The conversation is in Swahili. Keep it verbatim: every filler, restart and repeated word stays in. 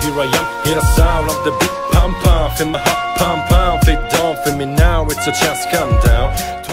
here I am, hear the sound of the beat, pump pump, feel my heart pump pump, feel it don't feel me now, it's a chance come down.